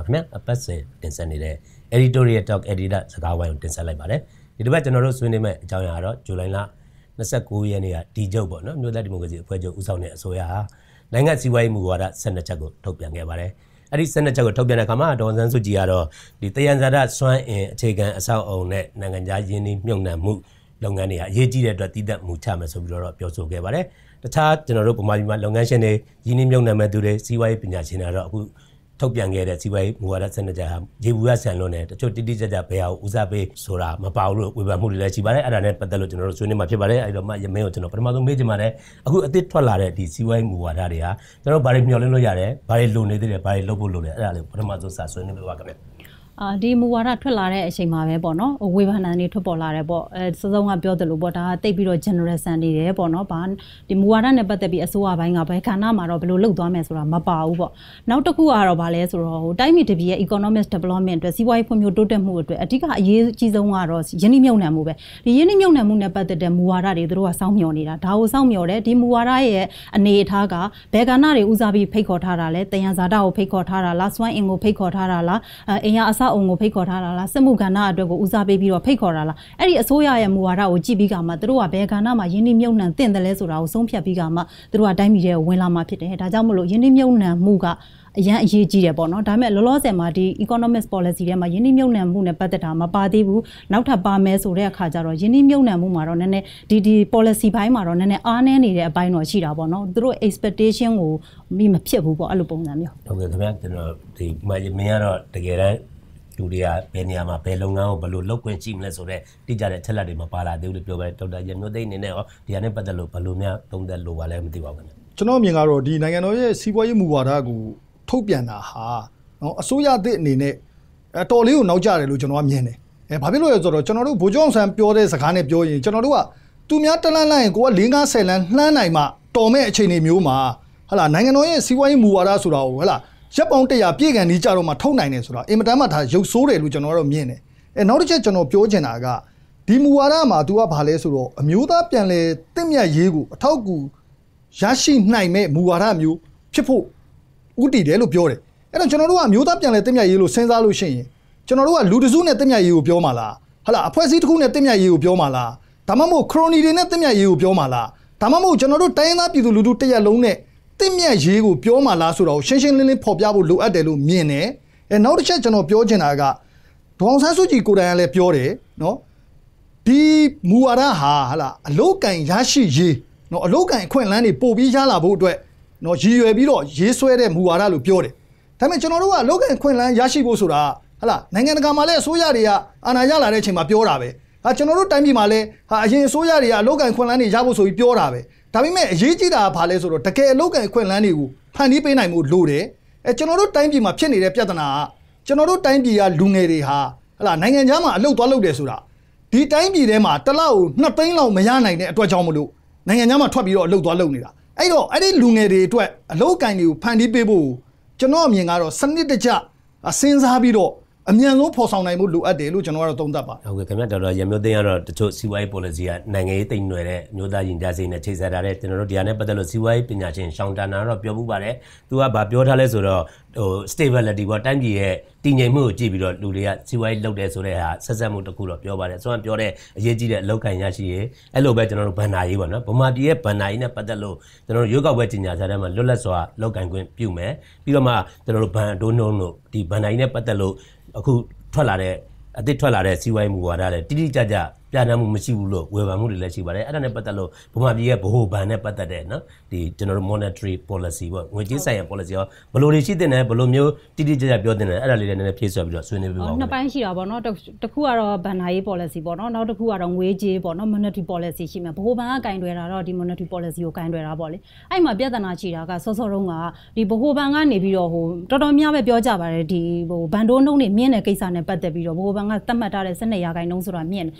ခင်ဗျအပတ်စဉ်တင်ဆက်နေတဲ့ editorial talk editor စကားဝိုင်းကိုတင်ဆက်လိုက်ပါတယ်ဒီတစ်ပတ်ကျွန်တော်တို့ဆွေးနွေးမယ့်အကြောင်းအရာကတော့ဇူလိုင်လ29ရက်နေ့ကဒီကျုပ်ပေါ့နော်မြို့သားဒီမိုကရေစီအဖွဲ့ချုပ်ဦးဆောင်တဲ့အစိုးရဟာနိုင်ငံစီးပွားရေးမူဝါဒ12ချက်ကိုထုတ်ပြန်ခဲ့ပါတယ်အဲ့ဒီ12ချက်ကိုထုတ်ပြန်တဲ့အခါမှာဒေါ်စန်းစုကြည်ကတော့ဒီတယံဇာတစွမ်းအင်အခြေခံအဆောက်အအုံနဲ့နိုင်ငံခြားရင်းနှီးမြှုပ်နှံမှုလုပ်ငန်းတွေဟာအရေးကြီးတဲ့အတွက်တည်တံ့မှုချမယ်ဆိုပြီးတော့ပြောဆိုခဲ့ပါတယ်တခြားကျွန်တော်တို့ဗမာပြည်မှာလုပ်ငန်းရှင်တွေရင်းနှီးမြှုပ်နှံမဲ့သူတွေစီးပွားရေးပညာရှင်တွေကတော့အခုထုတ်ပြန်ခဲ့တဲ့စီးပွားရေးမူဝါဒ12ချက်ဟာရေဘူးရဆန်လွန်းတယ်တချို့တိတိကျကျဘယ်ဟာကိုဦးစားပေးဆိုတာမပါဘူးလို့ဝေဖန်မှုတွေလည်းရှိပါတယ်အဲ့ဒါနဲ့ပတ်သက်လို့ကျွန်တော်တို့ဆွေးနွေးမှာဖြစ်ပါတယ်အဲ့တော့မှရမင်းကိုကျွန်တော်ပထမဆုံးမေးချင်ပါတယ်အခုအသစ်ထွက်လာတဲ့ဒီစီးပွားရေးမူဝါဒတွေဟာကျွန်တော်ဘာတွေမျှော်လင့်လို့ရတယ်ဘာတွေလိုနေသေးတယ်ဘာတွေလုပ်ဖို့လိုလဲအဲ့ဒါလေးပထမဆုံးစဆွေးနွေးပေးပါခင်ဗျဒီမူဝါဒထွက်လာတဲ့အချိန်မှာပဲပေါ့နော်ဝေဖန်တာတွေထွက်ပေါ်လာတယ်ပေါ့စုံကပြောသလိုပေါ့ဒါကတိတ်ပြီးတော့ generation နေတယ်ပေါ့နော်ဒီမူဝါဒနဲ့ပတ်သက်ပြီးအစိုးရဘိုင်းကဘယ်ခါနာမှာတော့ဘယ်လိုလုပ်သွားမယ်ဆိုတာမပါဘူးပေါ့နောက်တစ်ခုကတော့ဗာလဲဆိုတော့တိုင်းပြည်တစ်ပြည်ရဲ့ economic development အတွက်စီးပွားရေးဖွံ့ဖြိုးတိုးတက်မှုအတွက်အဓိကအရေးကြီးဆုံးကတော့ယင်းနှိမ့်မြုံနှံမှုပဲဒီယင်းနှိမ့်မြုံနှံမှုနဲ့ပတ်သက်တဲ့မူဝါဒတွေသူတို့ကစောင့်မျှော်နေတာဒါကိုစောင့်မျှော်တယ်ဒီမူဝါဒရဲ့အနေအထားကဘယ်ကဏ္ဍတွေဦးစားပြီးဖိတ်ခေါ်ထားတာလဲတယံဇာတကိုဖိတ်ခေါ်ထားတာလားစွမ်းအင်ကိုဖိတ်ခေါ်ထားတာလားအင်ရအဆောက်အုံကိုဖိတ်ခေါ်ထားလားစစ်မှုကဏ္ဍအတွက်ကိုဦးစားပေးပြီးတော့ဖိတ်ခေါ်တာလားအဲ့ဒီအစိုးရရဲ့မူဝါဒကိုကြည့်ပြီးကမှသူတို့ကဘယ်ကဏ္ဍမှာယင်းနှိမ့်မြုံနှံသင့်တယ်လဲဆိုတာကိုဆုံးဖြတ်ပြီးကမှသူတို့ကတိုင်းပြည်ရဲ့ဝင်လာမှာဖြစ်တယ်ဒါကြောင့်မလို့ယင်းနှိမ့်မြုံနှံမှုကအရန်အရေးကြီးတယ်ပေါ့နော်ဒါပေမဲ့လောလောဆယ်မှာဒီ economic policy ထဲမှာယင်းနှိမ့်မြုံနှံမှုနဲ့ပတ်သက်တာမပါသေးဘူးနောက်ထပ်ပါမယ်ဆိုတဲ့အခါကျတော့ယင်းနှိမ့်မြုံနှံမှုမှာတော့နည်းနည်းဒီ policy ဘိုင်းမှာတော့နည်းနည်းအားနည်းနေတဲ့အပိုင်းတော့ရှိတာပေါ့နော်သူတို့ expectation ကိုမဖြစ်ဘူးပေါ့အဲ့လိုပုံစံမျိုးဟုတ်ကဲ့ခင်ဗျကျွန်တော်ဒီမင်းကတော့တကယ်တမ်းလူတွေကဘယ်နေရာမှာဘယ်လုပ်ငန်းကိုဘယ်လိုလုပ်ခွင့်ရှိမလဲဆိုတော့တိကျတဲ့ချက်လက်တွေမပါလာသေးဘူးလို့ပြောပဲဒေါက်တာရမျိုးသိန်းအနေနဲ့ရောဒီဟာနဲ့ပတ်သက်လို့ဘယ်လိုများသုံးသပ်လို့ပါလဲမသိပါဘူးခင်ဗျကျွန်တော်မြင်ကတော့ဒီနိုင်ငံတော်ရဲ့စီးပွားရေးမူဝါဒကိုထုတ်ပြန်တာဟာနော်အစိုးရသစ်အနေနဲ့တော်လေးကိုနောက်ကျတယ်လို့ကျွန်တော်ကမြင်တယ်ဘာဖြစ်လို့လဲဆိုတော့ကျွန်တော်တို့ဗိုလ်ချုပ်အောင်ဆန်းပြောတဲ့စကားနဲ့ပြောရင်ကျွန်တော်တို့ကသူများတလန်းလိုက်ရင်ကိုက4-5-10လမ်းလှမ်းနိုင်မှတော်မဲ့အခြေအနေမျိုးမှာဟလာနိုင်ငံတော်ရဲ့စီးပွားရေးမူဝါဒဆိုတာကိုဟလာရပ်ပေါင်း100ပြည့်ကန်ဒီကြတော့မှထုတ်နိုင်တယ်ဆိုတာအင်မတန်မှဒါရုပ်ဆိုးတယ်လို့ကျွန်တော်ကတော့မြင်တယ်နောက်တစ်ချက်ကျွန်တော်ပြောချင်တာကဒီမူဝါဒမှာ तू ကဘာလဲဆိုတော့အမျိုးသားပြန်လဲတင့်မြတ်ရေးကိုအထောက်အကူရရှိနိုင်မဲ့မူဝါဒမျိုးဖြစ်ဖို့ဥတည်တယ်လို့ပြောတယ်အဲ့တော့ကျွန်တော်တို့ကအမျိုးသားပြန်လဲတင့်မြတ်ရေးလို့စဉ်းစားလို့ရှိရင်ကျွန်တော်တို့ကလူတစုနဲ့တင့်မြတ်ရေးကိုပြောမှာလားဟလာအဖွဲ့အစည်းတစ်ခုနဲ့တင့်မြတ်ရေးကိုပြောမှာလားဒါမှမဟုတ်ခရိုနီတွေနဲ့တင့်မြတ်ရေးကိုပြောမှာလားဒါမှမဟုတ်ကျွန်တော်တို့တိုင်းရင်းသားပြည်သူလူထုတစ်ရက်လုံးနဲ့တင့်မြတ်ရေးကိုပြောမှလားဆိုတော့ရှင်းရှင်းလင်းလင်းဖော်ပြဖို့လိုအပ်တယ်လို့မြင်တယ်နောက်တစ်ချက်ကျွန်တော်ပြောချင်တာကဒေါအောင်ဆန်းစုကြည်ကိုယ်တိုင်ကလည်းပြောတယ်နော်ဒီမူဝါဒဟာဟလာအလုတ်ကင်ရရှိရေးနော်အလုတ်ကင်အခွင့်အလမ်းတွေပို့ပြီးရလာဖို့အတွက်နော်ရည်ရွယ်ပြီးတော့ရေးဆွဲတဲ့မူဝါဒလို့ပြောတယ်ဒါပေမဲ့ကျွန်တော်တို့ကအလုတ်ကင်အခွင့်အလမ်းရရှိဖို့ဆိုတာဟလာနိုင်ငံတကာမှာလည်းအစိုးရတွေကအာဏာရလာတဲ့အချိန်မှာပြောတာပဲကျွန်တော်တို့တိုင်းပြည်မှာလည်းအရင်အစိုးရတွေကအလုတ်ကင်အခွင့်အလမ်းတွေရဖို့ဆိုပြီးပြောတာပဲဒါပေမဲ့အရေးကြီးတာကဘာလဲဆိုတော့တကယ်အလုတ်ကင်အခွင့်အလမ်းတွေကိုဖန်တီးပေးနိုင်မှုလိုတယ်ကျွန်တော်တို့တိုင်းပြည်မှာဖြစ်နေတဲ့ပြဿနာကကျွန်တော်တို့တိုင်းပြည်ကလူငယ်တွေဟာဟလာနိုင်ငံခြားမှာအလုတ်သွားလုပ်တယ်ဆိုတာဒီတိုင်းပြည်ထဲမှာတစ်လောက်2သိန်းလောက်မရနိုင်တဲ့အတွက်ကြောင့်မလို့နိုင်ငံခြားမှာထွက်ပြီးတော့အလုတ်သွားလုပ်နေတာအဲ့တော့အဲ့ဒီလူငယ်တွေအတွက်အလုတ်ကင်တွေကိုဖန်တီးပေးဖို့ကျွန်တော်အမြင်ကတော့စနစ်တကျစဉ်းစားပြီးတော့အမြန်ဆုံးဖော်ဆောင်နိုင်မှုလိုအပ်တယ်လို့ကျွန်တော်ကတော့သုံးသပ်ပါဟုတ်ကဲ့ခင်ဗျဒေါက်တာရမျိုးသိန်းကတော့တချို့စီးပွားရေး policy ကနိုင်ငံရေးတိမ်နွယ်တဲ့မျိုးသားရင်ကြားစိတ်နဲ့ချိတ်ဆက်ထားတဲ့ကျွန်တော်တို့ဒီဟာနဲ့ပတ်သက်လို့စီးပွားရေးပညာရှင်ရှောင်းတန်နာတော့ပြောမှုပါတယ်သူကဗာပြောထားလဲဆိုတော့stability ပေါ့တိုင်းပြည်ရဲ့တည်ငြိမ်မှုကိုကြည့်ပြီးတော့လူတွေကစီးပွားရေးလုပ်တယ်ဆိုတဲ့ဟာဆက်ဆက်မှုတစ်ခုတော့ပြောပါတယ်ဆိုတော့ပြောတဲ့အရေးကြီးတဲ့အလောက်ကန်ရရှိရေးအဲ့လိုပဲကျွန်တော်တို့ဘဏ္ဍာရေးပေါ့နော်ဗမာပြည်ရဲ့ဘဏ္ဍာရေးနဲ့ပတ်သက်လို့ကျွန်တော်တို့ရွေးကောက်ပွဲကြီးညာစားတဲ့မှာလွတ်လပ်စွာလောက်ကန်ခွင့်ပြုမယ်ပြီးတော့မှကျွန်တော်တို့ဘဏ်အတိုးနှုန်းတို့ဒီဘဏ္ဍာရေးနဲ့ပတ်သက်လို့အခုထွက်လာတဲ့အသစ်ထွက်လာတဲ့စီးပွားရေးမူဝါဒလည်းတိတိကျကျပြဋ္ဌာန်းမှုမရှိဘူးလို့ဝေဖန်မှုတွေလည်းရှိပါတယ်အဲ့ဒါနဲ့ပတ်သက်လို့ဗမာပြည်ရဲ့ဗဟိုဘဏ်နဲ့ပတ်သက်တဲ့နော်ဒီကျွန်တော်တို့ monetary policy ပေါ့ငွေကြေးဆိုင်ရာ policy ရောဘယ်လိုတွေရှိတဲ့ဘယ်လိုမျိုးတိတိကျကျပြောတဲ့အဲ့ဒါလေးလည်းနည်းနည်းဖြည့်ဆွဲပြီးတော့ဆွေးနွေးပြပါဦးနှစ်ပိုင်းရှိတာပေါ့နော်တစ်ခုကတော့ဘဏ္ဍာရေး policy ပေါ့နော်နောက်တစ်ခုကတော့ငွေကြေးပေါ့နော် monetary policy ရှိမယ်ဗဟိုဘဏ်ကကင်တွယ်တာတော့ဒီ monetary policy ကိုကင်တွယ်တာပေါ့လေအဲ့မှာပြဿနာရှိတာကစောစောတုန်းကဒီဗဟိုဘဏ်ကနေပြီးတော့တော်တော်များပဲပြောကြပါတယ်ဒီဘဏ်တိုးနှုန်းတွေမြင့်တဲ့ကိစ္စနဲ့ပတ်သက်ပြီးတော့ဗဟိုဘဏ်ကသတ်မှတ်ထားတဲ့12%ဆိုတာမြင့်တယ်တစ်ဖက်က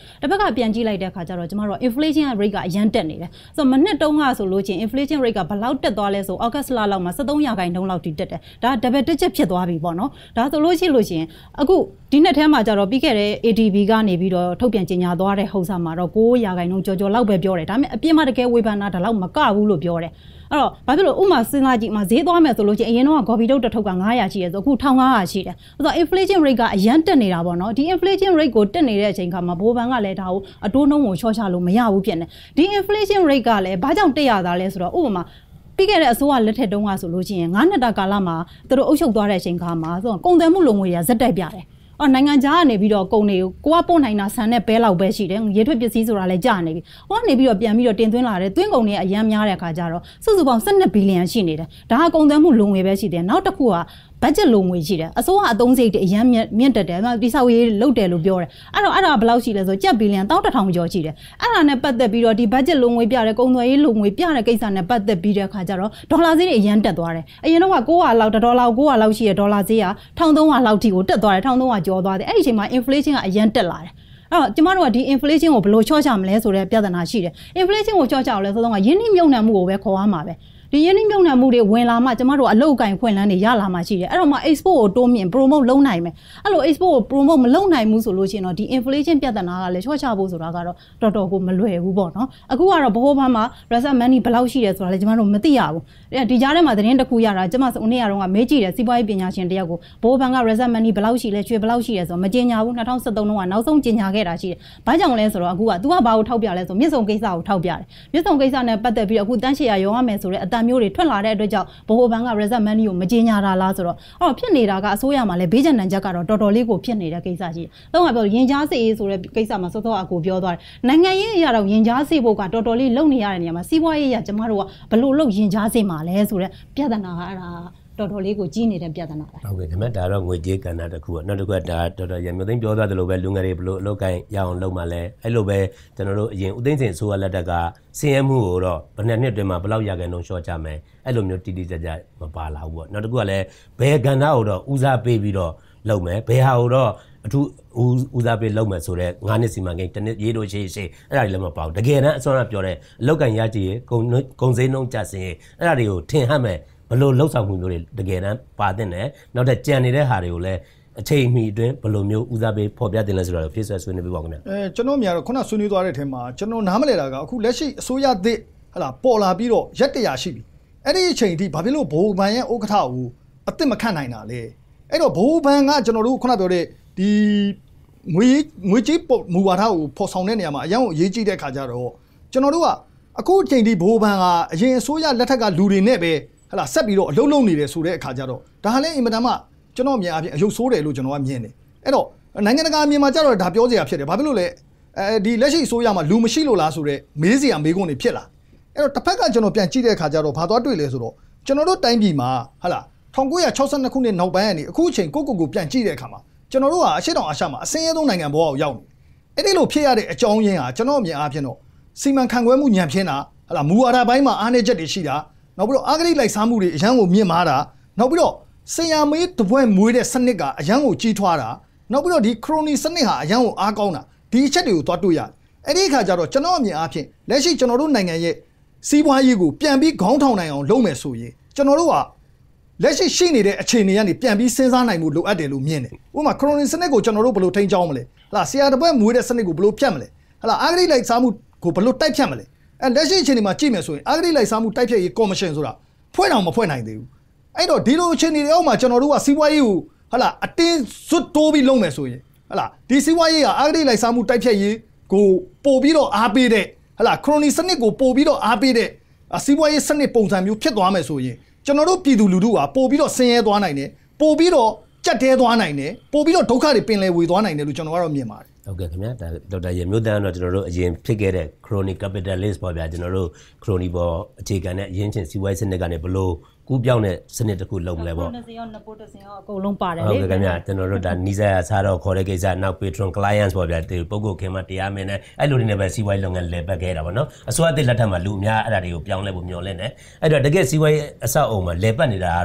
ပြန်ကြည့်လိုက်တဲ့အခါကျတော့ကျမတို့ inflation rate ကအရန်တက်နေတယ်ဆိုတော့မနှစ်တုန်းကဆိုလို့ချင်း inflation rate ကဘယ်လောက်တက်သွားလဲဆို August လလောက်မှာ73%လောက်ထိတက်တယ်ဒါ double digit ဖြစ်သွားပြီပေါ့နော်ဒါဆိုလို့ရှိလို့ချင်းအခုဒီနှစ်ထဲမှာကျတော့ပြီးခဲ့တဲ့ ADB ကနေပြီးတော့ထုတ်ပြန်ကြေညာသွားတဲ့ဟောက်စာမှာတော့9%ကျော်လောက်ပဲပြောတယ်ဒါပေမဲ့အပြစ်မှတကယ်ဝေဖန်တာဒါလောက်မကဘူးလို့ပြောတယ်အဲ့တော့ဘာဖြစ်လို့ဥမာစဉ်းစားကြည့်မှာဈေးသွားမယ်ဆိုလို့ချင်းအရင်တော့ဂေါ်ဘီတုတ်တစ်ထုပ်က900ရှိတယ်ဆိုအခု1500ရှိတယ်ဆိုတော့ inflation rate ကအရန်တက်နေတာပေါ့နော်ဒီ inflation rate ကိုတက်နေတဲ့အချိန်ခါမှာဘိုးဘဏ်ကလည်းဒါကိုအတိုးနှုန်းကိုချော့ချလို့မရဘူးဖြစ်နေဒီ inflation rate ကလည်းဘာကြောင့်တက်ရတာလဲဆိုတော့ဥပမာပြီးခဲ့တဲ့အစိုးရလက်ထက်တုန်းကဆိုလို့ချင်း9နှစ်တာကာလမှာသူတို့အုပ်ချုပ်သွားတဲ့အချိန်ခါမှာဆိုတော့ကုန်သွယ်မှုလုံငွေရဇက်တိုက်ပြတယ်နိုင်ငံခြားကနေပြီးတော့ကုန်တွေကိုကပို့နိုင်တာဆန်နဲ့ပဲလောက်ပဲရှိတယ်ရေထွက်ပစ္စည်းဆိုတာလည်းကြာနေပြီဟိုကနေပြီးတော့ပြန်ပြီးတော့တင်သွင်းလာတယ်သွင်းကုန်တွေအများများတဲ့အခါကျတော့စုစုပေါင်း12ဘီလီယံရှိနေတယ်ဒါကကုန်သွယ်မှုလုံငွေပဲရှိတယ်နောက်တစ်ခုကဘတ်ဂျက်လုံငွေရှိတယ်အစိုးရအသုံးစရိတ်တွေအရန်မြင့်တက်တယ်ဒီဆောက်ရေးလုတ်တယ်လို့ပြောတယ်အဲ့ဒါဘယ်လောက်ရှိလဲဆိုကြက်ဘီလီယံ1100ကျော်ရှိတယ်အဲ့ဒါနဲ့ပတ်သက်ပြီးတော့ဒီဘတ်ဂျက်လုံငွေပြတဲ့ကုန်သွယ်ရေးလုံငွေပြတဲ့ကိစ္စနဲ့ပတ်သက်ပြီးတဲ့အခါကျတော့ဒေါ်လာဈေးတွေအရန်တက်သွားတယ်အရင်တော့က900လောက်ဒေါ်လာ900လောက်ရှိတဲ့ဒေါ်လာဈေးက1300လောက်ထိကိုတက်သွားတယ်1300ကျော်သွားတယ်အဲ့ဒီအချိန်မှာ inflation ကအရန်တက်လာတယ်အဲ့တော့ကျမတို့ကဒီ inflation ကိုဘယ်လိုချော့ချမလဲဆိုတဲ့ပြဿနာရှိတယ် inflation ကိုချော့ချအောင်လဲဆိုတော့ရင်းနှီးမြှုပ်နှံမှုကိုပဲခေါ်ရမှာပဲဒီရင်းနှီးမြှုပ်နှံမှုတွေဝင်လာမှကျမတို့အလုပ်အကင်ဖွင့်လန်းတွေရလာမှရှိတယ်အဲ့တော့မှ export ကိုတိုးမြင့် promote လုပ်နိုင်မယ်အဲ့လို export ကို promote မလုပ်နိုင်ဘူးဆိုလို့ရှိရင်တော့ဒီ inflation ပြဿနာကလည်းချော့ချဖို့ဆိုတာကတော့တော်တော်ကိုမလွယ်ဘူးပေါ့နော်အခုကတော့ဘိုးဘန်းမှာ reserve money ဘယ်လောက်ရှိတယ်ဆိုတာလည်းကျမတို့မသိရဘူးဒီကြားထဲမှာသတင်းတစ်ခုရတာကျမဆိုနေ့ကတော့မေးကြည့်တယ်စီးပွားရေးပညာရှင်တယောက်ကိုဘိုးဘန်းက reserve money ဘယ်လောက်ရှိလဲရွှေဘယ်လောက်ရှိလဲဆိုတော့မကြေညာဘူး2013တုန်းကနောက်ဆုံးကြေညာခဲ့တာရှိတယ်ဘာကြောင့်လဲဆိုတော့အခုက तू ကဘာကိုထောက်ပြလဲဆိုမြစ်ဆုံကိစ္စကိုထောက်ပြတယ်မြစ်ဆုံကိစ္စနဲ့ပတ်သက်ပြီးအခုတန်းရှည်ရရောရမယ်ဆိုတဲ့အတန်မျိုးတွေထွက်လာတဲ့အတွက်ကြောင့်ဘိုးဘန်းက reserve money ကိုမကြေညာတာလားဆိုတော့ဖြစ်နေတာကအစိုးရမှာလည်းဘေးကျန်နံချက်ကတော့တော်တော်လေးကိုဖြစ်နေတဲ့ကိစ္စရှိတယ်။တော့ပြောရင်ကြားစေးဆိုတဲ့ကိစ္စမှာစောစောအကိုပြောသွားတယ်။နိုင်ငံရေးအရာတော့ရင်ကြားစေးဖို့ကတော်တော်လေးလုံနေရတဲ့နေရာမှာစီးပွားရေးအရာကျမတို့ကဘယ်လိုလုပ်ရင်ကြားစေးမှာလဲဆိုတဲ့ပြဿနာကအဲ့ဒါတော်တော်လေးကိုကြီးနေတဲ့ပြဿနာပဲဟုတ်ကဲ့ခင်ဗျဒါတော့ငွေကြေးကဏ္ဍတစ်ခုပေါ့နောက်တစ်ခုကဒါတော်တော်ရမျိုးသိမ်းပြောသွားသလိုပဲလူငယ်တွေဘလို့အလုပ်ကိုင်းရအောင်လုပ်မှလဲအဲ့လိုပဲကျွန်တော်တို့အရင်ဦးသိန်းစင်အစိုးရလက်ထက်ကစင်ရမှုကိုတော့ဘယ်နှစ်အတွင်းမှာဘယ်လောက်ရခဲ့နှုန်းလျှော့ချမယ်အဲ့လိုမျိုးတိတိကျကျမပါလာဘူးပေါ့နောက်တစ်ခုကလည်းဘယ်ကဏ္ဍကိုတော့ဦးစားပေးပြီးတော့လုပ်မယ်ဘယ်ဟာကိုတော့အထူးဦးစားပေးလုပ်မယ်ဆိုတော့9နှစ်စီမံကိန်းတစ်နှစ်ရေးလို့ရှိအဲ့ဒါတွေလည်းမပေါ့တကယ်တမ်းအစောကပြောတဲ့အလောက်ကန်ရကြည့်ရေကုန်စည်နှုန်းကျဆင်းရေးအဲ့ဒါတွေကိုထင်ဟပ်မယ်ဘယ်လိုလှုပ်ဆောင်မှုမျိုးတွေတကယ်တမ်းပါတဲ့နဲ့နောက်တဲ့ကြံနေတဲ့ဟာတွေကိုလည်းအချိန်မီအတွင်းဘယ်လိုမျိုးဦးစားပေးဖော်ပြတင်လဲဆိုတော့ဖြည့်ဆွဲဆွေးနွေးပြပါဦးခင်ဗျကျွန်တော်များတော့ခုနဆွေးနွေးသွားတဲ့အထက်မှာကျွန်တော်နားမလည်တာကအခုလက်ရှိအစိုးရသစ်ဟလာပေါ်လာပြီးတော့ရက်100ရှိပြီအဲ့ဒီအချိန်အထိဘာဖြစ်လို့ဘိုးဘန်ရဲ့ဥက္ကဋ္ဌကိုအစ်စ်မခန့်နိုင်တာလဲအဲ့တော့ဘိုးဘန်ကကျွန်တော်တို့ခုနပြောတဲ့ဒီငွေကြေးမူဝါဒကိုဖော်ဆောင်တဲ့နေရာမှာအရင်အရေးကြီးတဲ့ခါကျတော့ကျွန်တော်တို့ကအခုအချိန်ထိဘိုးဘန်ကအရင်အစိုးရလက်ထက်ကလူတွေနဲ့ပဲဟလာဆက်ပြီးတော့အလုံးလုံးနေတယ်ဆိုတဲ့အခါကျတော့ဒါလည်းအင်မတန်မှကျွန်တော်မြင်အပြင်အယုတ်ဆိုးတယ်လို့ကျွန်တော်ကမြင်တယ်အဲ့တော့နိုင်ငံတကာအမြင်မှာကျတော့ဒါပြောစရာဖြစ်တယ်ဘာဖြစ်လို့လဲဒီလက်ရှိအစိုးရမှာလူမရှိလို့လားဆိုတော့မေးစရာမေးခွန်းတွေဖြစ်လာအဲ့တော့တစ်ဖက်ကကျွန်တော်ပြန်ကြည့်တဲ့အခါကျတော့ဘာသွားတွေ့လဲဆိုတော့ကျွန်တော်တို့တိုင်းပြည်မှာဟလာ1962ခုနှစ်နောက်ပိုင်းကနေအခုအချိန်ကိုပြန်ကြည့်တဲ့အခါမှာကျွန်တော်တို့ကအရှေ့တောင်အာရှမှာအစင်းရဲဆုံးနိုင်ငံဘောကိုရောက်နေအဲ့ဒီလိုဖြစ်ရတဲ့အကြောင်းရင်းဟာကျွန်တော်မြင်အပြင်တော့စီမံခန့်ခွဲမှုညံပြင်းတာဟလာမူဝါဒပိုင်းမှာအားနည်းချက်တွေရှိတာနောက်ပြီးတော့အာဂရိလိုက်စားမှုတွေအရန်ကိုမြင့်မားတာနောက်ပြီးတော့ဆရာမေးတပွဲမွေးတဲ့စနစ်ကအရန်ကိုကြီးထွားတာနောက်ပြီးတော့ဒီခရိုနီစနစ်ဟာအရန်ကိုအားကောင်းတာဒီအချက်တွေကိုသွားတွေ့ရတယ်အဲ့ဒီအခါကျတော့ကျွန်တော်အမြင်အားဖြင့်လက်ရှိကျွန်တော်တို့နိုင်ငံရဲ့စီးပွားရေးကိုပြန်ပြီးခေါင်းထောင်နိုင်အောင်လုပ်မယ်ဆိုရင်ကျွန်တော်တို့ကလက်ရှိရှိနေတဲ့အခြေအနေကနေပြန်ပြီးစဉ်းစားနိုင်မှုလိုအပ်တယ်လို့မြင်တယ်ဥပမာခရိုနီစနစ်ကိုကျွန်တော်တို့ဘယ်လိုထိန်းကျောင်းမလဲဟလာဆရာတပွဲမွေးတဲ့စနစ်ကိုဘယ်လိုဖြတ်မလဲဟလာအာဂရိလိုက်စားမှုကိုဘယ်လိုတိုက်ဖြတ်မလဲလက်ရှိအခြေအနေမှာကြည့်မယ်ဆိုရင်အာဂရိလိုက်စားမှုတိုက်ဖြတ်ရေးကော်မရှင်ဆိုတာဖွဲ့အောင်မဖွဲ့နိုင်သေးဘူးအဲ့တော့ဒီလိုအခြေအနေတွေအောက်မှာကျွန်တော်တို့ကစီးပွားရေးကိုဟလာအတင်းစွတ်တိုးပြီးလုပ်မယ်ဆိုရင်ဟလာဒီစီးပွားရေးကအာဂရိလိုက်စားမှုတိုက်ဖြတ်ရေးကိုပို့ပြီးတော့အားပေးတဲ့ဟလာခရိုနီစနစ်ကိုပို့ပြီးတော့အားပေးတဲ့စီးပွားရေးစနစ်ပုံစံမျိုးဖြစ်သွားမယ်ဆိုရင်ကျွန်တော်တို့ပြည်သူလူထုကပို့ပြီးတော့ဆင်းရဲသွားနိုင်တယ်ပို့ပြီးတော့ကြက်တဲသွားနိုင်တယ်ပို့ပြီးတော့ဒုက္ခတွေပင်လယ်ဝေသွားနိုင်တယ်လို့ကျွန်တော်ကတော့မြင်ပါတယ်ဟုတ်ကဲ့ခင်ဗျာဒါဒေါက်တာရေမျိုးတန်းတော့ကျွန်တော်တို့အရင်ဖြစ်ခဲ့တဲ့ chronic capitalist ပေါ့ဗျာကျွန်တော်တို့ chronic ပေါ်အခြေခံတဲ့အရင်ချင်းစီးပွားရေးစနစ်ကနေဘလို့ကူးပြောင်းတဲ့စနစ်တစ်ခုလုပ်မလဲပေါ့ 20ရောနပိုတစင်ရောအကုန်လုံးပါတယ်လေဟုတ်ကဲ့ခင်ဗျာကျွန်တော်တို့ဒါနီးစပ်စားတော့ခေါ်တဲ့ကိစ္စနောက် patron clients ပေါ့ဗျာဒီပုဂ္ဂိုလ်ခင်မတရားမင်းနဲ့အဲ့လိုတွေနဲ့ပဲစီးပွားရေးလုပ်ငန်းလည်ပတ်ခဲ့တာပေါ့နော်အစိုးရအသစ်လက်ထက်မှာလူအများအဲ့ဒါတွေကိုပြောင်းလဲဖို့မျှော်လင့်တယ်အဲ့တော့တကယ်စီးပွားရေးအဆောက်အအုံမှာလည်ပတ်နေတာကတော့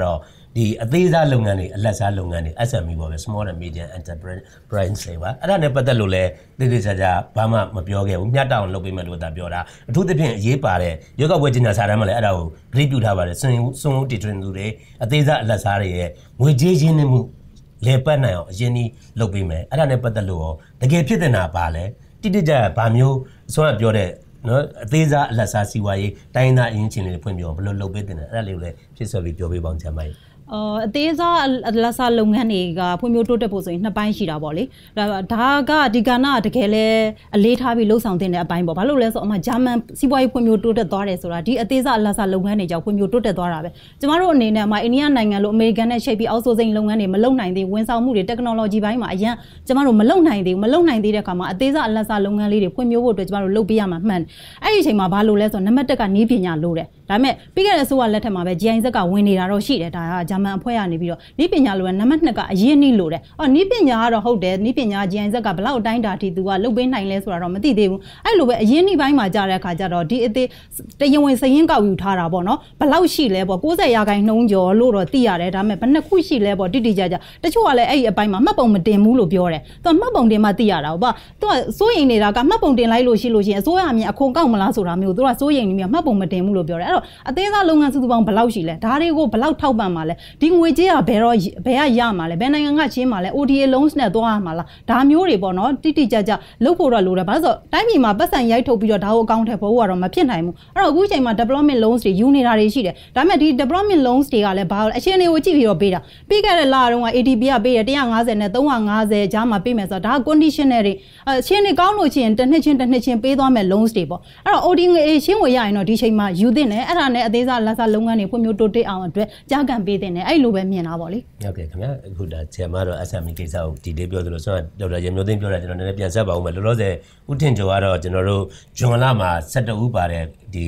ဒီအသေးစားလုပ်ငန်းတွေအလက်စားလုပ်ငန်းတွေ SME ပေါ့ပဲ small and medium enterprise တွေပါအဲ့ဒါနဲ့ပတ်သက်လို့လဲတိတိကျကျဘာမှမပြောခဲ့ဘူးမျှတအောင်လုပ်ပေးမယ်လို့သာပြောတာအထူးသဖြင့်အရေးပါတဲ့ရွေးကောက်ပွဲကြီးညာစာတမ်းမှာလည်းအဲ့ဒါကိုဂရုပြုထားပါတယ်စွန့်ဦးတည်ထွင်သူတွေအသေးစားအလက်စားတွေရဲ့ငွေကြေးရင်းနှီးမှုလေပတ်နိုင်အောင်အရင်ကြီးလုပ်ပေးမယ်အဲ့ဒါနဲ့ပတ်သက်လို့တကယ်ဖြစ်တဲ့နာပါလဲတိတိကျကျဘာမျိုးအစောကပြောတဲ့နော်အသေးစားအလက်စားစီဝါရေးတိုင်းသားအရင်ချင်းလေးဖွင့်ပြအောင်ဘယ်လိုလုပ်ပေးတင်လဲအဲ့ဒါလေးကိုလည်းဖြစ်ဆွဲပြီးပြောပေးပါအောင်ချမ်းမိုင်းအသေးစားလက်စားလုပ်ငန်းတွေကဖွံ့ဖြိုးတိုးတက်ဖို့ဆိုရင်နှစ်ပိုင်းရှိတာပေါ့လေဒါကဒီကဏ္ဍတကယ်လဲအလေးထားပြီးလှုပ်ဆောင်တဲ့အပိုင်းပေါ့ဘာလို့လဲဆိုတော့အမှဂျာမန်စီးပွားရေးဖွံ့ဖြိုးတိုးတက်သွားတယ်ဆိုတာဒီအသေးစားလက်စားလုပ်ငန်းတွေကြောင့်ဖွံ့ဖြိုးတိုးတက်သွားတာပဲကျမတို့အနေနဲ့အိန္ဒိယနိုင်ငံလိုအမေရိကန်နဲ့ရှိတ်ပြီးအောက်ဆိုစိန်လုပ်ငန်းတွေမလုပ်နိုင်သေးဝန်ဆောင်မှုတွေ technology ဘိုင်းမှာအရင်ကျမတို့မလုပ်နိုင်သေးတဲ့အခါမှာအသေးစားလက်စားလုပ်ငန်းလေးတွေဖွံ့ဖြိုးဖို့အတွက်ကျမတို့လုပ်ပေးရမှာမှန်အဲ့ဒီအချိန်မှာဘာလို့လဲဆိုတော့နံပါတ်1ကနည်းပညာလိုတယ်ဒါပေမဲ့ပြီးခဲ့တဲ့ဆိုကလက်ထက်မှာပဲ GIZ ကဝင်နေတာတော့ရှိတယ်ဒါကဂျာမန်အဖွဲ့ကနေပြီးတော့နည်းပညာလိုပဲနံပါတ်2ကအရင်နည်းလိုတယ်နည်းပညာကတော့ဟုတ်တယ်နည်းပညာ GIZ ကဘယ်လောက်အတိုင်းတာထိသူကလုပ်ပေးနိုင်လဲဆိုတာတော့မသိသေးဘူးအဲ့လိုပဲအရင်နည်းပိုင်းမှာကြားတဲ့အခါကျတော့ဒီအသေးတရားဝင်စရင်းကောက်ယူထားတာပေါ့နော်ဘယ်လောက်ရှိလဲပေါ့90%ကျော်လို့တော့သိရတယ်ဒါပေမဲ့ဘယ်နှခုရှိလဲပေါ့တိတိကျကျတချို့ကလည်းအဲ့ဒီအပိုင်းမှာမှတ်ပုံမတင်ဘူးလို့ပြောတယ်သူကမှတ်ပုံတင်မှသိရတာပေါ့သူကစိုးရိမ်နေတာကမှတ်ပုံတင်လိုက်လို့ရှိရင်အစိုးရအမြင်အခွန်ကောက်မလားဆိုတာမျိုးသူကစိုးရိမ်နေမြတ်မှတ်ပုံမတင်ဘူးလို့ပြောတယ်အဲ့တော့အသေးစားလုပ်ငန်းစုစုပေါင်းဘယ်လောက်ရှိလဲဒါတွေကိုဘယ်လောက်ထောက်ပံ့မှာလဲဒီငွေကြေးကဘယ်ကရမှာလဲဘယ်နိုင်ငံကချင်းမှာလဲ ODA loans နဲ့သွားရမှာလားဒါမျိုးတွေပေါ့နော်တိတိကျကျလုပ်ဖို့တော့လိုတယ်ဘာလို့ဆိုတိုင်းပြည်မှာပတ်စံရိုက်ထုတ်ပြီးတော့ဒါကိုအကောင့်ထဲပေါ်ဖို့ကတော့မဖြစ်နိုင်ဘူးအဲ့တော့အခုချိန်မှာ development loans တွေယူနေတာတွေရှိတယ်ဒါပေမဲ့ဒီ development loans တွေကလည်းဘာလို့အခြေအနေကိုကြည့်ပြီးတော့ပေးတာပြီးခဲ့တဲ့လတုန်းက ADB ကပေးတယ်150နဲ့350ကြားမှာပေးမယ်ဆိုတော့ဒါက conditional တွေအခြေအနေကောင်းလို့ချင်းတစ်နှစ်ချင်းပေးသွားမယ် loans တွေပေါ့အဲ့တော့ OD ရှင်းဝေရရင်တော့ဒီချိန်မှာယူသင့်တယ်အဲ့ဒါနဲ့အသေးစားလက်စားလုပ်ငန်းတွေဖွံ့ဖြိုးတိုးတက်အောင်အတွက်ကြားကန်ပေးသင့်တယ်အဲ့လိုပဲမြင်တာပေါ့လေဟုတ်ကဲ့ခင်ဗျာအခုဒါဆရာမတော့ SME ကိစ္စကိုဒီလေးပြောသလိုဆိုတော့ဒေါက်တာရေမျိုးသိန်းပြောတာကျွန်တော်နည်းနည်းပြန်ဆက်ပါဦးမယ်လောလောဆယ်ဦးထင်ကျော်ကတော့ကျွန်တော်တို့ဂျွန်လမှာ12ဦးပါတဲ့ဒီ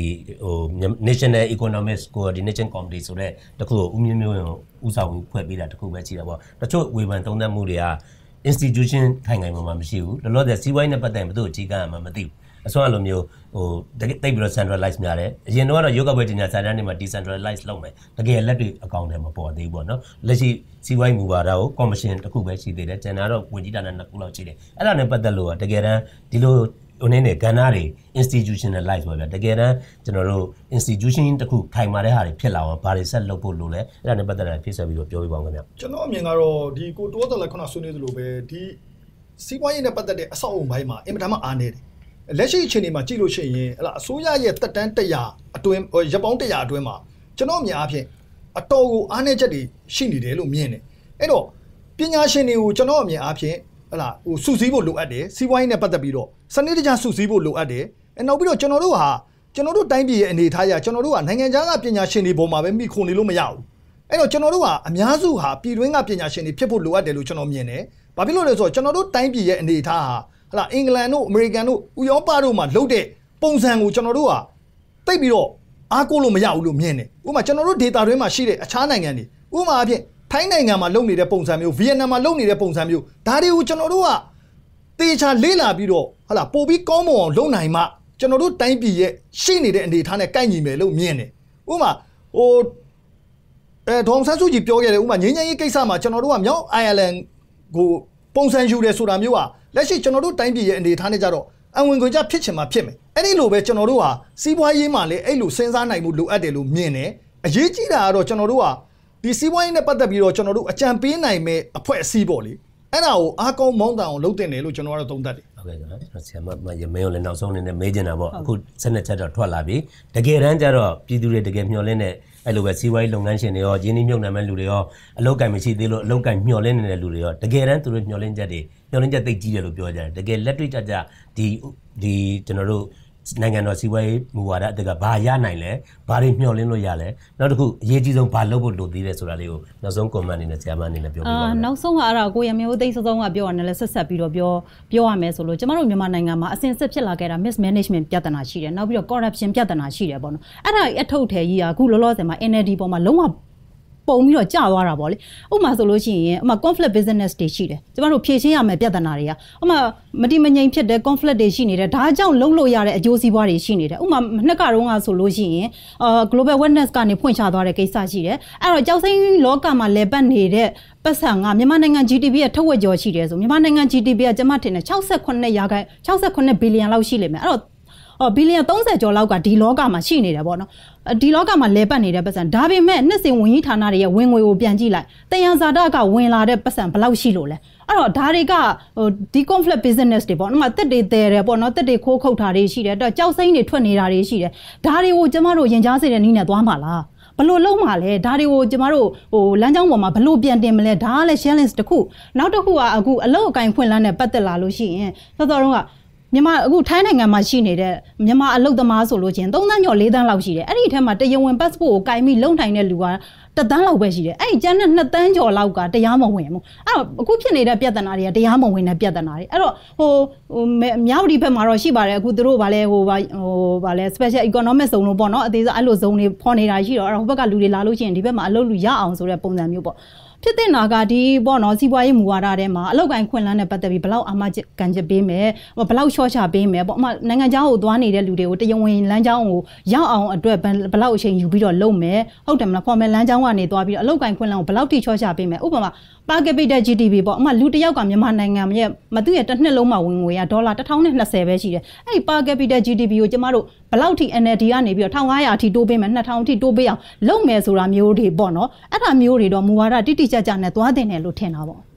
National Economic Coordination Committee ဆိုတဲ့တခုကိုဦးမျိုးမျိုးဦးဆောင်ဖွဲ့ပေးတာတခုပဲရှိတာပေါ့တချို့ဝေဖန်သုံးသပ်မှုတွေက institution ခိုင်ခိုင်မာမာမရှိဘူးလောလောဆယ်စီးပွားရေးနဲ့ပတ်သက်ရင်ဘယ်သူ့ကိုကြီးကမ်းရမှာမသိဘူးအစွမ်းအလိုမျိုးတိတ်ပြီးတော့ centralize များတယ်အရင်တော့ရုပ်ကပွဲတင်ညာစာတမ်းတွေမှာ decentralize လုပ်မယ်တကယ်လက်တွေအကောင့်ထဲမှာပေါ်သေးဘူးပေါ့နော်လက်ရှိစီးပွားရေးမူဝါဒကို commission တစ်ခုပဲရှိသေးတယ်ကျန်တာတော့ဝင်ကြီးတာနဲ့2ခုလောက်ရှိတယ်အဲ့ဒါနဲ့ပတ်သက်လို့တကယ်တမ်းဒီလိုဟိုနေနဲ့ကဏ္ဍတွေ institutionalize ပါဗျာတကယ်တမ်းကျွန်တော်တို့ institution တစ်ခုခိုင်မာတဲ့ဟာတွေဖြစ်လာအောင်ဘာတွေဆက်လုပ်ဖို့လိုလဲအဲ့ဒါနဲ့ပတ်သက်တာဖြစ်ဆက်ပြီးတော့ပြောပြပါဦးခင်ဗျကျွန်တော်အမြင်ကတော့ဒီကိုတိုးတော်လည်းခုနဆွေးနွေးသလိုပဲဒီစီးပွားရေးနဲ့ပတ်သက်တဲ့အဆောက်အုံပိုင်းမှာအင်မတန်မှအားနေတယ်လက်ရှိအခြေအနေမှာကြည့်လို့ရှိရင်ဟလာအစိုးရရဲ့တက်တန်း100အတွင်းရပ်ပေါင်း100အတွင်းမှာကျွန်တော်အမြင်အဖြစ်အတော်ကိုအားနည်းချက်တွေရှိနေတယ်လို့မြင်တယ်အဲ့တော့ပညာရှင်တွေကိုကျွန်တော်အမြင်အဖြစ်ဟလာဟိုစုစည်းဖို့လိုအပ်တယ်စီးပွားရေးနဲ့ပတ်သက်ပြီးတော့စနစ်တကျစုစည်းဖို့လိုအပ်တယ်နောက်ပြီးတော့ကျွန်တော်တို့တိုင်းပြည်ရဲ့အနေအထားအရကျွန်တော်တို့ကနိုင်ငံခြားကပညာရှင်တွေပေါ်မှာပဲမိခုံနေလို့မရဘူးအဲ့တော့ကျွန်တော်တို့ကအများစုဟာပြည်တွင်းကပညာရှင်တွေဖြစ်ဖို့လိုအပ်တယ်လို့ကျွန်တော်မြင်တယ်ဘာဖြစ်လို့လဲဆိုတော့ကျွန်တော်တို့တိုင်းပြည်ရဲ့အနေအထားဟာဟလာအင်္ဂလန်တို့အမေရိကန်တို့ဥရောပတို့မှာလုပ်တဲ့ပုံစံကိုကျွန်တော်တို့ကတိတ်ပြီးတော့အားကိုးလို့မရဘူးလို့မြင်တယ်ဥပမာကျွန်တော်တို့ data တွင်းမှာရှိတဲ့အခြားနိုင်ငံတွေဥပမာအဖြစ်ထိုင်းနိုင်ငံမှာလုပ်နေတဲ့ပုံစံမျိုးဗီယက်နမ်မှာလုပ်နေတဲ့ပုံစံမျိုးဒါတွေကိုကျွန်တော်တို့ကတေချာလေးလာပြီးတော့ဟလာပို့ပြီးကောင်းမွန်အောင်လုပ်နိုင်မှကျွန်တော်တို့တိုင်းပြည်ရဲ့ရှိနေတဲ့အနေအထားနဲ့ကိုက်ညီမယ်လို့မြင်တယ်ဥပမာဒေါအောင်ဆန်းစုကြည်ပြောခဲ့တယ်ဥပမာငြိမ်းချမ်းရေးကိစ္စမှာကျွန်တော်တို့ကမြောက်အိုင်ယာလန်ကိုပုံစံယူတယ်ဆိုတာမျိုးကလက်ရှိကျွန်တော်တို့တိုင်းပြည်ရဲ့အနေအထားနဲ့ကြတော့အဝင်ခွင့်ကြဖြစ်ချင်မှဖြစ်မယ်အဲ့ဒီလိုပဲကျွန်တော်တို့ဟာစီးပွားရေးမှာလည်းအဲ့လိုစဉ်းစားနိုင်မှုလိုအပ်တယ်လို့မြင်တယ်အရေးကြီးတာကတော့ကျွန်တော်တို့ကဒီစီးပွားရေးနဲ့ပတ်သက်ပြီးတော့ကျွန်တော်တို့အကြံပေးနိုင်မဲ့အဖွဲ့အစည်းပေါ့လေအဲ့ဒါကိုအားကောင်းမောင်းတန်အောင်လုပ်တင်တယ်လို့ကျွန်တော်ကတော့သုံးသပ်တယ်ဟုတ်ကဲ့ကျွန်တော်ဆရာမရမင်းကိုလည်းနောက်ဆုံးအနေနဲ့မေးချင်တာပေါ့အခု12ချက်တော့ထွက်လာပြီတကယ်တမ်းကျတော့ပြည်သူတွေတကယ်မျှော်လင့်တဲ့အဲ့လိုပဲစီးပွားရေးလုပ်ငန်းရှင်တွေရောရင်းနှီးမြှုပ်နှံမဲ့လူတွေရောအလုပ်ကိုင်မရှိသေးလို့အလုပ်ကိုင်မျှော်လင့်နေတဲ့လူတွေရောတကယ်တမ်းသူတို့မျှော်လင့်ချက်သိကြီးတယ်လို့ပြောကြတယ်တကယ်လက်တွေ့ကြဒီကျွန်တော်တို့နိုင်ငံတော်စီးပွားရေးမူဝါဒအတက်ကဘာရနိုင်လဲဘာတွေမျှော်လင့်လို့ရလဲနောက်တစ်ခုအရေးကြီးဆုံးဘာလုပ်ဖို့လိုသေးတယ်ဆိုတာလေးကိုနောက်ဆုံး comment အနေနဲ့ဆရာမအနေနဲ့ပြောပြပါဦးနောက်ဆုံးကအဲ့ဒါကိုရမျိုးသိဆုံးကပြောရတယ်လဲဆက်ပြီးတော့ပြောရမယ်ဆိုလို့ကျမတို့မြန်မာနိုင်ငံမှာအစဉ်စစ်ဖြစ်လာခဲ့တာ mismanagement ပြဿနာရှိတယ်နောက်ပြီးတော့ corruption ပြဿနာရှိတယ်ပေါ့နော်အဲ့ဒါအထုတ်ထဲကြီးကအခုလောလောဆယ်မှာ NLD ပေါ်မှာလုံးဝပုံပြီးတော့ကြာသွားတာပေါ့လေဥပမာဆိုလို့ရှိရင်ဥပမာ conflict business တွေရှိတယ်ကျမတို့ဖြေရှင်းရမယ်ပြဿနာတွေကဥပမာမတိမငြိမ်ဖြစ်တဲ့ conflict တွေရှိနေတယ်ဒါကြောင့်လုံးလို့ရတဲ့အကျိုးစီးပွားတွေရှိနေတယ်ဥပမာနှစ်ကတုန်းကဆိုလို့ရှိရင်global witness ကနေဖွင့်ချသွားတဲ့ကိစ္စရှိတယ်အဲ့တော့ကြောက်စိမ့်လောကမှာလဲပတ်နေတဲ့ပတ်စံကမြန်မာနိုင်ငံ GDP ရဲ့ထက်ဝက်ကျော်ရှိတယ်ဆိုမြန်မာနိုင်ငံ GDP ကကျမထင်တယ်68ဘီလီယံလောက်ရှိလိမ့်မယ်အဲ့တော့ဘီလီယံ30ကျော်လောက်ကဒီလောကမှာရှိနေတယ်ပေါ့နော်ဒီလောကမှာလဲပတ်နေတဲ့ပတ်စံဒါပေမဲ့နှစ်စဉ်ဝင်ကြီးဌာနတွေရဲ့ဝင်ငွေကိုပြန်ကြည့်လိုက်တယံဇာတကဝင်လာတဲ့ပတ်စံဘယ်လောက်ရှိလို့လဲအဲ့တော့ဒါတွေကဒီ conflict business တွေပေါ့နော်တက်တွေတဲတယ်ပေါ့နော်တက်တွေခိုးခုတ်တာတွေရှိတယ်တော့ကြောက်စိမ့်တွေထွက်နေတာတွေရှိတယ်ဒါတွေကိုကျမတို့ရင်ကြားစေတဲ့နည်းနဲ့သွားမှာလားဘလို့လုံးမှာလဲဒါတွေကိုကျမတို့လမ်းကြောင်းပေါ်မှာဘလို့ပြန်တင်မလဲဒါကလည်း challenge တစ်ခုနောက်တစ်ခုကအခုအလုပ်အကင်ဖွင့်လန်းနဲ့ပတ်သက်လာလို့ရှိရင်တော်တော်တော့မြန်မာအခုထိုင်းနိုင်ငံမှာရှိနေတဲ့မြန်မာအလုပ်သမားဆိုလို့ချင်း3တန်းကျော်4တန်းလောက်ရှိတယ်အဲ့ဒီထဲမှာတရားဝင် passport ကိုကင်ပြီးလုံထိုင်တဲ့လူက1တန်းလောက်ပဲရှိတယ်အဲ့ဒီကျန်တဲ့2တန်းကျော်လောက်ကတရားမဝင်ဘူးအဲ့တော့အခုဖြစ်နေတဲ့ပြဿနာတွေကတရားမဝင်တဲ့ပြဿနာတွေအဲ့တော့မြောက်ဒီဘက်မှာတော့ရှိပါတယ်အခုသူတို့ဗာလဲ special economic zone လို့ပေါ့နော်အသေးစားအဲ့လို zone တွေဖော်နေတာရှိတော့အဲ့တော့ဟိုဘက်ကလူတွေလာလို့ရှိရင်ဒီဘက်မှာအလုပ်လူရအောင်ဆိုတဲ့ပုံစံမျိုးပေါ့ဖြစ်တဲ့နာကဒီပေါ့နော်စီးပွားရေးမူဝါဒထဲမှာအလောက်ကိုင်းခွင့်လန်းနဲ့ပတ်သက်ပြီးဘလောက်အာမကန်ချက်ပေးမယ်ဘလောက်ရှော့ချပေးမယ်ပေါ့အမနိုင်ငံခြားကိုသွားနေတဲ့လူတွေကိုတရားဝင်လမ်းကြောင်းကိုရောက်အောင်အတွက်ဘလောက်အချိန်ယူပြီးတော့လုပ်မယ်ဟုတ်တယ်မလား formal လမ်းကြောင်းကနေသွားပြီးတော့အလောက်ကိုင်းခွင့်လန်းကိုဘလောက်ထိရှော့ချပေးမယ်ဥပမာ per capita GDP ပေါ့အမလူတစ်ယောက်ကမြန်မာနိုင်ငံရဲ့မသူ့ရဲ့တစ်နှစ်လုံးမှာဝင်ငွေကဒေါ်လာ1020ပဲရှိတယ်အဲ့ဒီ per capita GDP ကိုကျမတို့ဘလောက်ထိ NLD ကနေပြီးတော့1500အထိတိုးပေးမယ်2000အထိတိုးပေးအောင်လုပ်မယ်ဆိုတာမျိုးတွေပေါ့နော်အဲ့ဒါမျိုးတွေတော့မူဝါဒတိတိကျကျနဲ့သွားတင်တယ်လို့ထင်တာပေါ့